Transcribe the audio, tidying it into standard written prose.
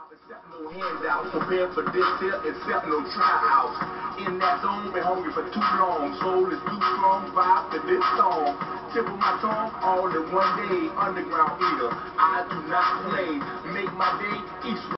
Accept no handouts, prepare for this here, accept no tryouts. In that zone, been hungry for too long. Soul is too strong, vibe to this song. Tip of my tongue, all in one day. Underground eater, I do not play. Make my day, east.